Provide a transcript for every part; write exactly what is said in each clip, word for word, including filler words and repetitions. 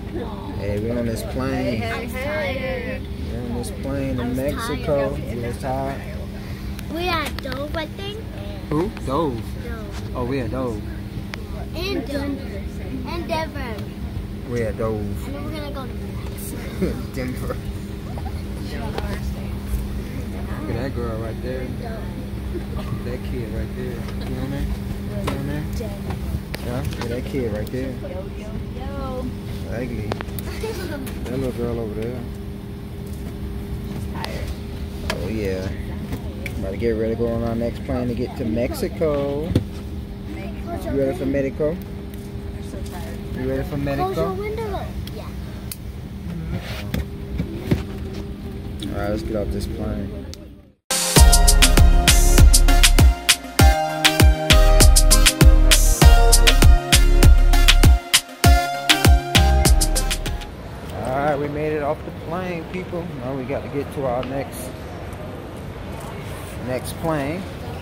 Hey, we on this plane. Hey, hey. We're on this plane in Mexico. You was tired? We at Dove, I think. Who? Dove. Dove. Oh, we at Dove. And Denver. And Denver. We at Dove. And then we're gonna go to Mexico. Denver. Look at that girl right there. That kid right there. You on there? You on there? Yeah, look at that kid right there. Yo, yo, yo. Ugly. That little girl over there. She's tired. Oh yeah. About to get ready to go on our next plane to get to Mexico. You ready for Mexico? I'm so tired. You ready for Close your Mexico? window. Yeah. Alright, let's get off this plane. Alright, we made it off the plane, people. Now we got to get to our next next plane.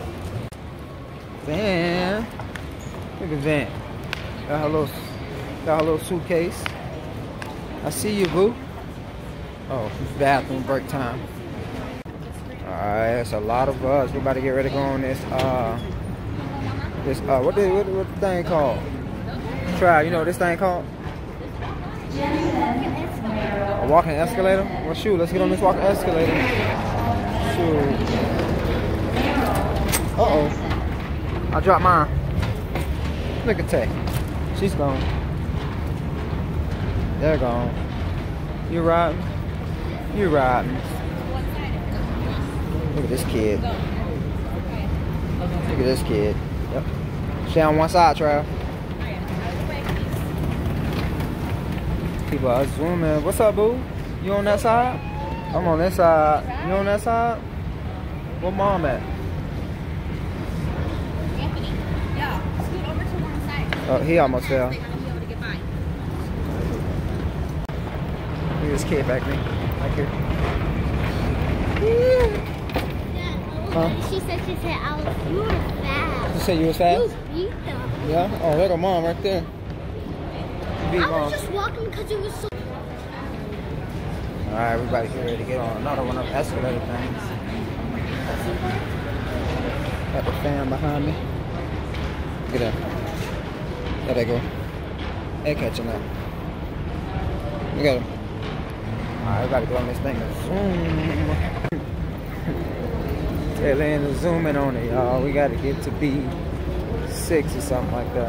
Van. Look at Van. Got her little, got her little suitcase. I see you, boo. Oh, it's bathroom break time. Alright, it's a lot of us. We're about to get ready to go on this, uh, this, uh, what the, what, what the thing called? Try, you know what this thing called? A walking escalator? Well, shoot, let's get on this walking escalator. Shoot. Uh-oh. I dropped mine. Look at Tay. She's gone. They're gone. You riding? You riding. Look at this kid. Look at this kid. Yep. Stay on one side, Trav. People are zooming. What's up, boo? You on that side? I'm on this side. You on that side? Where mom at? Anthony, yeah, scoot over to one side. Oh, he almost fell. They're gonna be able to get by. Look at this kid back there. Back here. Huh? She said, she said, I was, you were fast. You said you was fast? You beat them. Yeah? Oh, there go mom right there. You beat I mom. was just walking because it was so... Alright, everybody get ready to get on another one of the escalator things. Got the fan behind me. Look at that. There they go. They're catching up. Look at them. Alright, everybody go on this thing and zoom. Tail end and zooming on it, y'all. We gotta get to B six or something like that.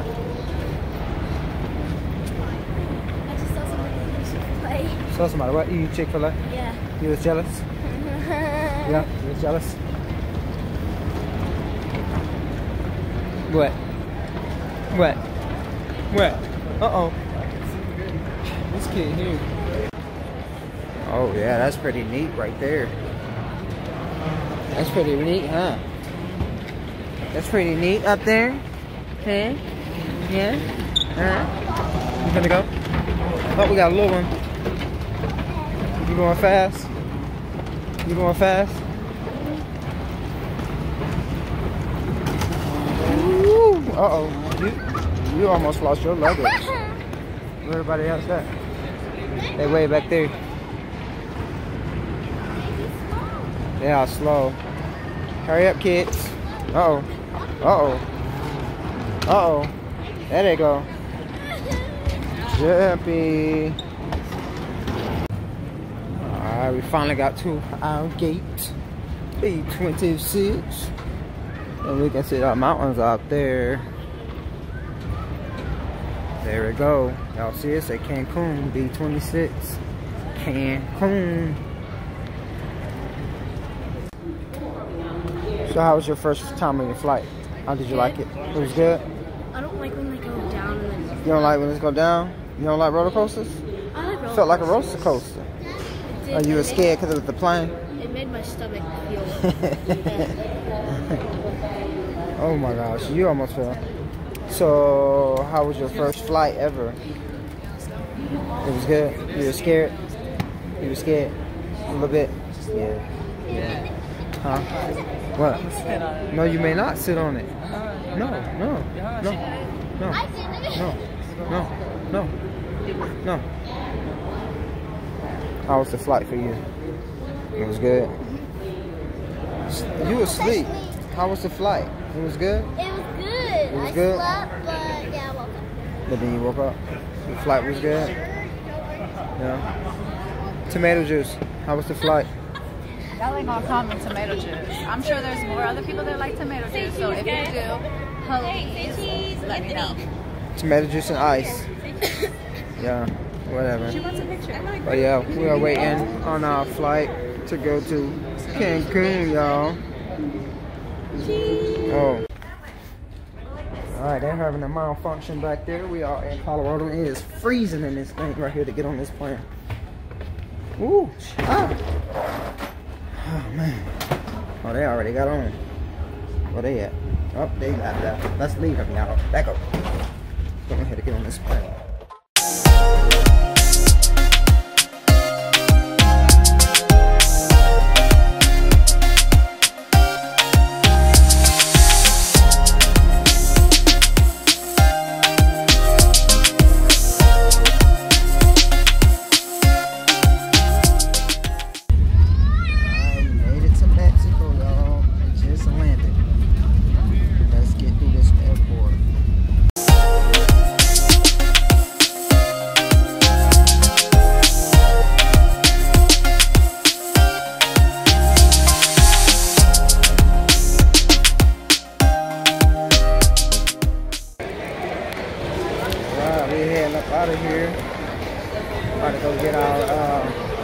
I just saw somebody eat Chick-fil-A. Saw somebody, what? You eat Chick-fil-A? Yeah. You was jealous? Yeah, you was jealous? What? What? What? Uh-oh. This kid here. Oh yeah, that's pretty neat right there. That's pretty neat, huh? That's pretty neat up there. Huh? Yeah? Huh? You gonna go? Oh, we got a little one. You going fast? You going fast? Woo! Uh-oh. You, you almost lost your luggage. Where everybody else at? They way back there. They are slow. Hurry up, kids. Uh-oh. Uh-oh. Uh-oh. There they go. Jumpy. Alright, we finally got to our gate. B twenty-six. And we can see the mountains out there. There we go. Y'all see it? Say Cancun. B twenty-six. Cancun. So how was your first time on your flight? How did you Good. like it? It was good? I don't like when they go down and then... You don't like when it's go down? You don't like roller coasters? I like roller Felt like a coasters. roller coaster. It did, Or you were but it scared because of the plane? made- It made my stomach feel... Oh my gosh, you almost fell. So how was your first flight ever? It was good? You were scared? You were scared? A little bit? Yeah. Yeah. Huh? What? No, you may not sit on it. No, no, no, no, no, no, no, no, How was the flight for you? It was good. You were asleep. How was the flight? It was good? It was good. It was I good? slept, but yeah, I woke up. But then you woke up? The flight was good? Yeah. Tomato juice. How was the flight? Y'all ain't gonna call me tomato juice. I'm sure there's more other people that like tomato juice, so if you do, please let me know. Tomato juice and ice. Yeah, whatever. She wants a picture. But yeah, we are waiting on our flight to go to Cancun, y'all. Oh. Alright, they're having a malfunction back there. We are in Colorado. It is freezing in this thing right here to get on this plane. Ooh, ah. Oh man. Oh, they already got on. Where they at? Oh, they got that. Let's leave them, y'all. Back up. Go ahead to get on this plane. Out of here. About to go get our uh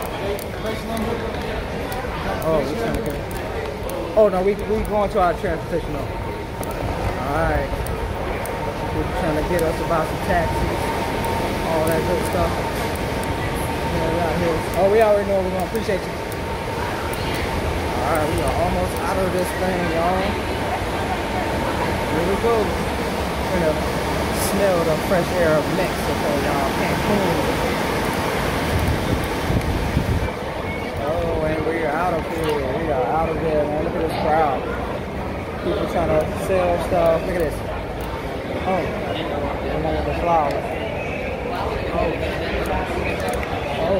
oh we trying to get oh no we we going to our transportation though. Alright. We're trying to get us about some taxis, all that good stuff. Yeah, we out here. Oh, we already know we're gonna appreciate you. Alright, we are almost out of this thing, y'all. Here we go. You know. Smell the fresh air of Mexico, y'all. Cancun. Oh, and we're out of here. We are out of here, man. Look at this crowd. People trying to sell stuff. Look at this. Oh, and one of the flowers. Oh. Oh.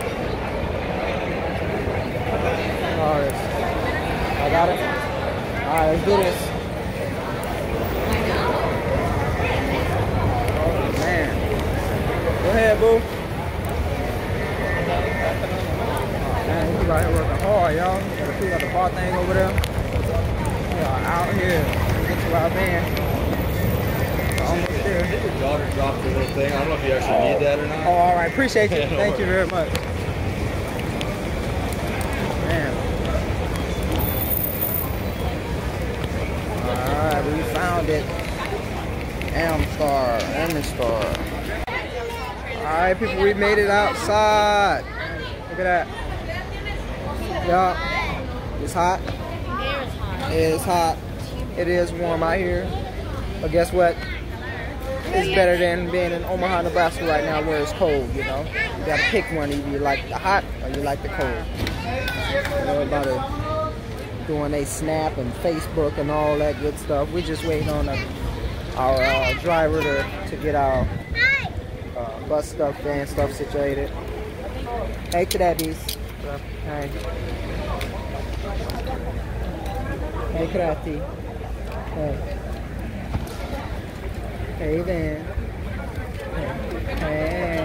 Flowers. I got it. All right, let's do this. Go ahead, boo. Man, we out here working hard, y'all. We got the bar thing over there. We are out here. We get to our van. We're almost there. Your daughter dropped the little thing. I don't know if you actually need that or not. Oh, all right. Appreciate you. Thank you very much. Man. All right, we found it. Amstar. Amstar. Alright people, we made it outside. Look at that. Yeah. It's hot. It is hot. It is warm out here. But guess what? It's better than being in Omaha, Nebraska right now where it's cold, you know. You gotta pick one. Either you like the hot or you like the cold. Everybody doing a snap and Facebook and all that good stuff. We're just waiting on a, our uh, driver to, to get our Uh, bus stuff, van stuff situated. Hey, Krabbies. Hey. Hey, Krabby. Hey. Hey, Van. Hey.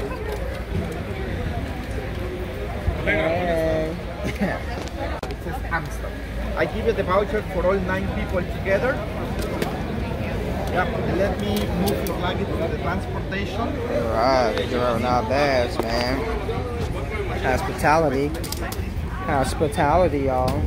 Hey. It says Amsterdam. I give you the voucher for all nine people together. Yep, let me move your luggage to the transportation. Alright, you're not bad, man. Hospitality. Hospitality, y'all.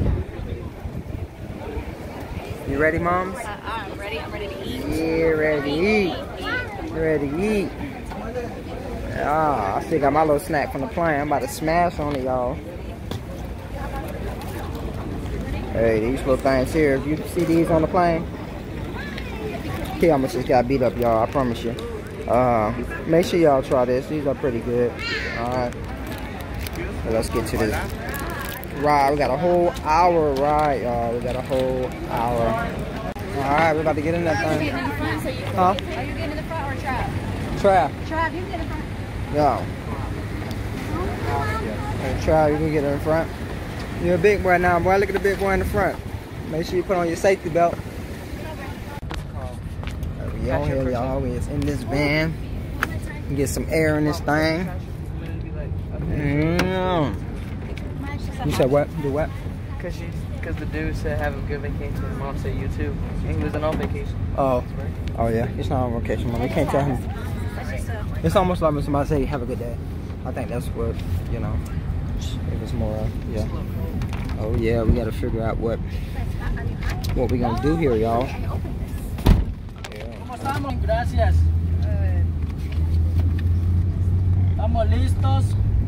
You ready, moms? Uh, I'm ready. I'm ready to eat. Yeah, ready to eat. Ready to eat. Ah, I still got my little snack from the plane. I'm about to smash on it, y'all. Hey, these little things here. If you see these on the plane, I almost just got beat up, y'all. I promise you. Uh, make sure y'all try this. These are pretty good. All right. Well, let's get to this ride. We got a whole hour ride, y'all. We got a whole hour. All right, we're about to get in that thing. Are you getting in the front? So you can, Huh? Are you getting in the front or Trav? Trav. Trav, you get in the front. Yo. Hey, try, you can get in front. You're a big boy now, boy. Look at the big boy in the front. Make sure you put on your safety belt. We on here, y'all. We is in this van. Get some air in this thing. Mm. You said what? Do what? Cause she, cause the dude said have a good vacation, and mom said you too. And he wasn't on vacation. Oh, oh yeah. It's not on vacation, mom. We can't tell him. It's almost like when somebody say have a good day. I think that's what, you know. It was more, uh, yeah. Oh yeah, we gotta figure out what what we gonna do here, y'all. ¿Cómo estamos? Gracias. ¿Estamos listos?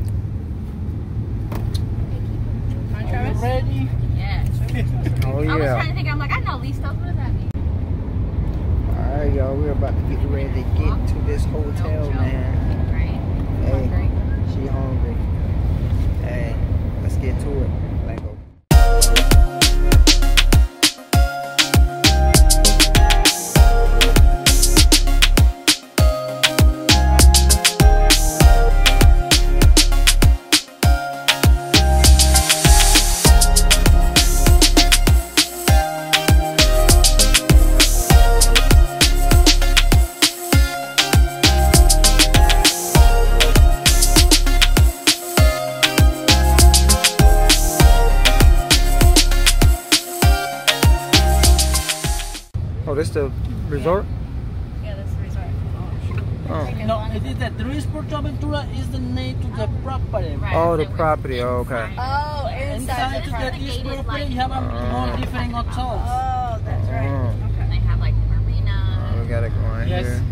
Are you ready? Yes. Oh I was yeah. trying to think. I'm like, I know listos. What does that mean? All right, y'all. We're about to get ready to get to this hotel, man. Right? Hey, she hungry. Hey, let's get to it. Let's go. Oh, this the resort? Yeah, this is resort. Oh, No, it is the Tres Portaventura is the name to the property. Right. oh the property. Oh, okay. Oh, Inside to the this property, you have a more different hotels. Oh, that's right. Oh, Okay. They have like marina. oh, we gotta go in Yes. here.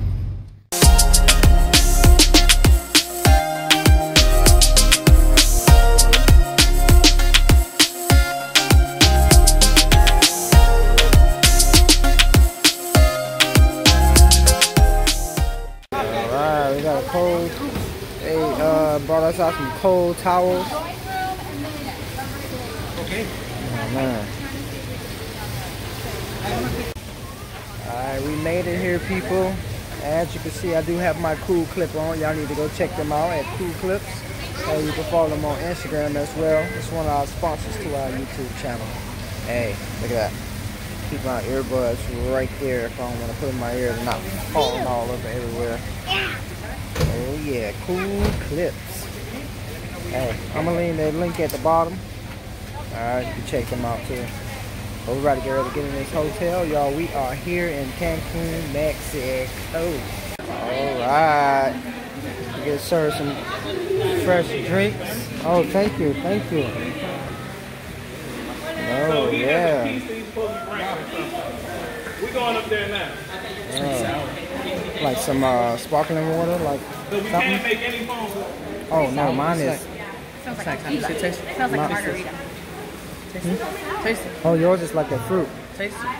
Alright, we got a cold. They uh, brought us out some cold towels. Okay. Oh, man. Alright, we made it here, people. As you can see, I do have my Cool Clip on. Y'all need to go check them out at Cool Clips. Uh, you can follow them on Instagram as well. It's one of our sponsors to our YouTube channel. Hey, look at that. Keep my earbuds right there if I don't want to put in my ear and not falling all over everywhere. Oh yeah, Cool Clips. Hey, I'm gonna leave the link at the bottom. Alright, you can check them out too. But we're about to get ready to get in this hotel, y'all. We are here in Cancun, Mexico. Alright. We get served some fresh drinks. Oh, thank you, thank you. Oh, yeah. We're going up there now. Uh, like some uh, sparkling water, like So we something? can't make any phone calls. Oh, no, mine is. Smells like tequila. Taste it. Smells like My- a margarita. Taste it. Oh, yours is like a fruit. Taste it.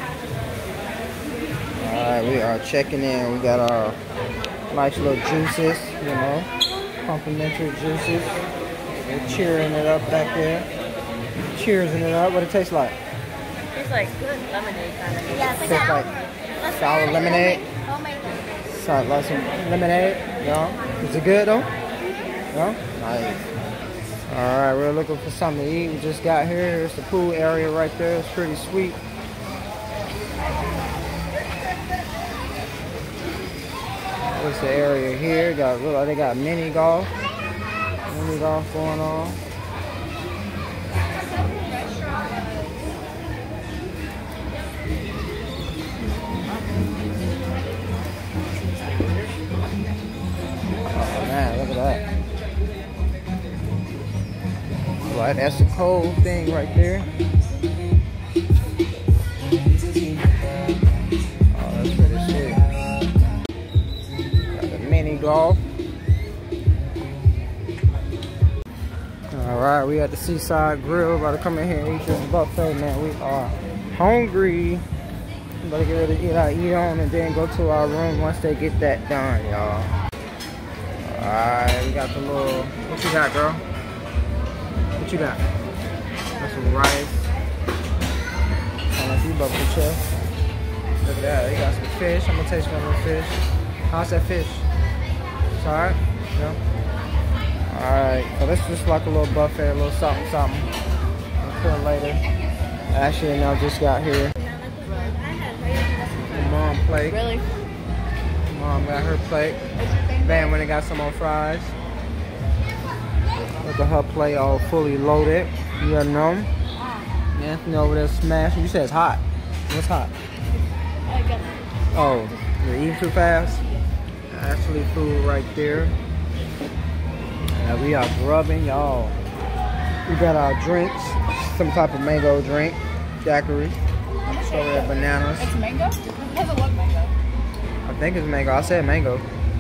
Alright, we are checking in. We got our nice little juices, you know, complimentary juices. We're cheering it up back there. Cheersing it up. What it tastes like? It's like good lemonade kind of. Yeah, it's Tastes like sour lemonade. Homemade lemonade. Sounds like some lemonade. Yeah. Is it good though? Yeah. Nice. Alright, we're looking for something to eat. We just got here. Here's the pool area right there. It's pretty sweet. What's the area here? Got look like they got mini golf. Mini golf going on. Oh man, look at that. Right, that's the cold thing right there. Oh, that's pretty sick. Got the mini golf. Alright, we at the Seaside Grill. About to come in here and eat this buffet, man. We are hungry. About to get ready to eat our eat on and then go to our room once they get that done, y'all. Alright, we got the little, what you got, girl? What you got? Got some rice. Sound like you buffalo chef. Look at that, they got some fish. I'm gonna taste one of the fish. How's that fish? It's alright? Yeah? Alright. Alright, so this is just like a little buffet, a little something, something. Until later. Ashley and I just got here. Mom plate. Really? Mom got her plate. Bam, when they got some more fries. Look at her plate all fully loaded. You know. Anthony over there smashing. You said it's hot. What's hot? Oh, you're eating too fast? Ashley food right there. Yeah, we are grubbing, y'all. We got our drinks. Some type of mango drink. Daiquiri. Strawberry bananas. It's mango? It doesn't look mango. I think it's mango. I said mango.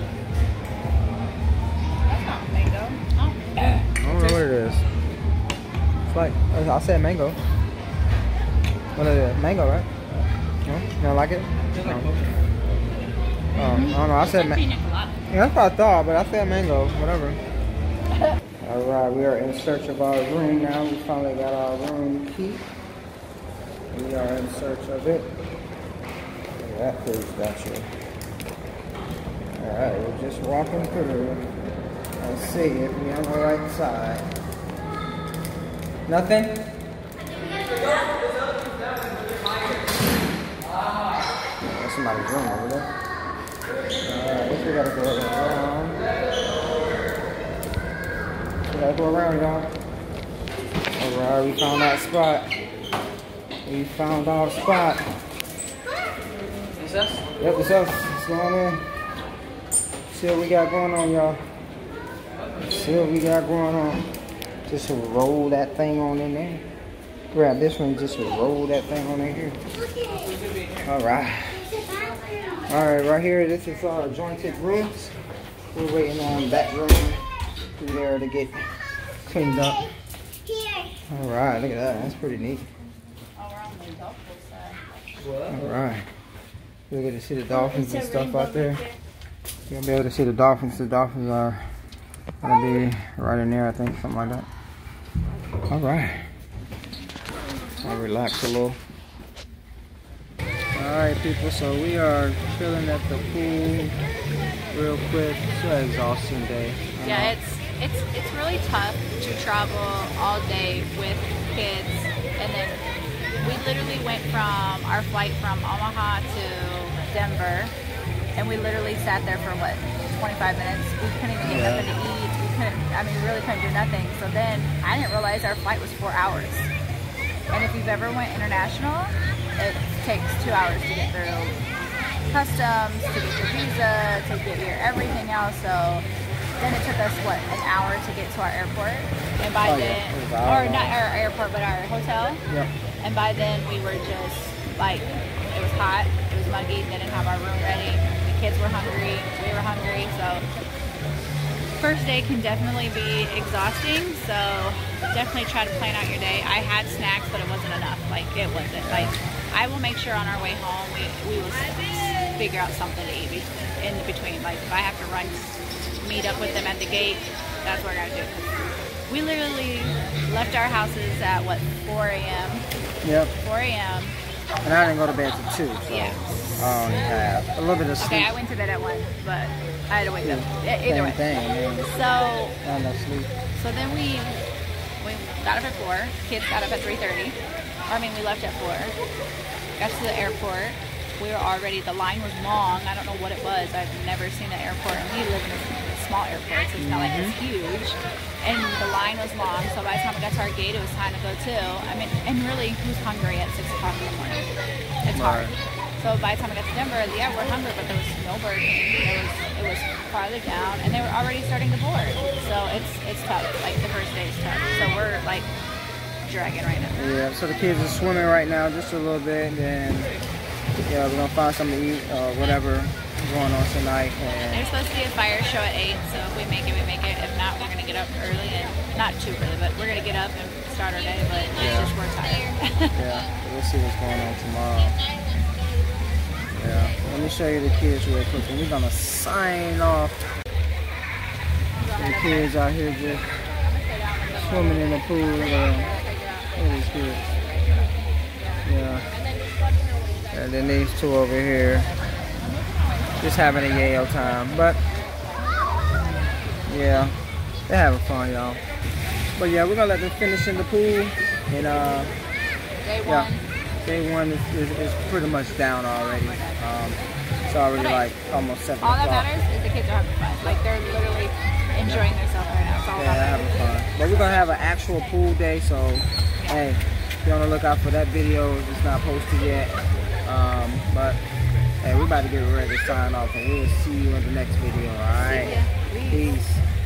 That's not mango. Oh. I don't know what it is. It's like, I said mango. What is it? Mango, right? No? You don't like it? No. Oh, I don't know. I said mango. Yeah, that's what I thought, but I said mango. Whatever. Alright, we are in search of our room now. We finally got our room key. We are in search of it. Look at that food statue. Alright, we're just walking through. Let's see if we're on the right side. Nothing? That's somebody's room over there. Alright, I guess we gotta go around. We gotta go around, y'all. Alright, we found our spot. We found our spot. Is us? Yep, it's us. What's going on? See what we got going on, y'all. See what we got going on. Just roll that thing on in there. Grab this one, just roll that thing on in here. Alright. Alright, right here, this is our jointed rooms. We're waiting on that room through there to get cleaned up. Alright, look at that. That's pretty neat. Alright. We're going to see the dolphins and stuff out there. You're going to be able to see the dolphins. The dolphins are going to be right in there, I think. Something like that. Alright. I'll relax a little. Alright, people. So we are chilling at the pool real quick. It's an exhausting day. Yeah, it's it's it's really tough to travel all day with kids, and then we literally went from our flight from Omaha to Denver, and we literally sat there for what, twenty-five minutes. We couldn't even get Yeah. nothing to eat. We couldn't. I mean, we really couldn't do nothing. So then I didn't realize our flight was four hours. And if you've ever went international, it takes two hours to get through customs, to get your visa, to get your everything else. So then it took us, what, an hour to get to our airport. And by Oh, yeah. then, It was an hour or not our airport, but our hotel. Yep. And by then we were just like, it was hot, it was muggy, didn't have our room ready. The kids were hungry, we were hungry. So first day can definitely be exhausting. So definitely try to plan out your day. I had snacks, but it wasn't enough. Like it wasn't. Like I will make sure on our way home we, we will figure out something to eat in between. Like if I have to run, meet up with them at the gate, that's what we're gonna do. We literally left our houses at what, four A M Yep. four A M And I didn't go to bed till two. So Yeah. I only have a little bit of sleep. Okay, I went to bed at one, but I had to wake up. E- Either Same way. thing. I mean, So not enough sleep. So then we we got up at four. Kids got up at three thirty. I mean, we left at four. Got to the airport. We were already, the line was long. I don't know what it was. I've never seen an airport. And we live in a small airport, so it's not like it's huge. And the line was long. So by the time we got to our gate, it was time to go too. I mean, and really, who's hungry at six o'clock in the morning? It's hard. So by the time I got to Denver, yeah, we're hungry, but there was no Burger King. There was, it was farther down, and they were already starting to board. So it's it's tough. Like the first day is tough. So we're like dragging right now. Yeah, so the kids are swimming right now just a little bit, and yeah, we're gonna find something to eat or whatever going on tonight. And There's supposed to be a fire show at eight, so if we make it, we make it. If not, we're gonna get up early, and not too early, but we're gonna get up and start our day. But it's Yeah. just we're tired. yeah, we'll see what's going on tomorrow. Yeah, let me show you the kids real quick, and we're gonna sign off. The kids out here just swimming in the pool. Uh, it is good. Yeah. And then these two over here just having a Yale time. But yeah, They're having fun, y'all. But yeah, we're gonna let them finish in the pool. And uh, Day one. yeah, day one is, is, is pretty much down already. Um, it's already Okay. like almost seven All that o'clock. matters is the kids are having fun. Like they're literally enjoying themselves right now. It's all Yeah, they're about having fun. But we're gonna have an actual pool day, so hey, be on the lookout for that video. It's not posted yet. Um, but hey, we're about to get ready to sign off, and we'll see you in the next video. All right, See ya. Peace. peace.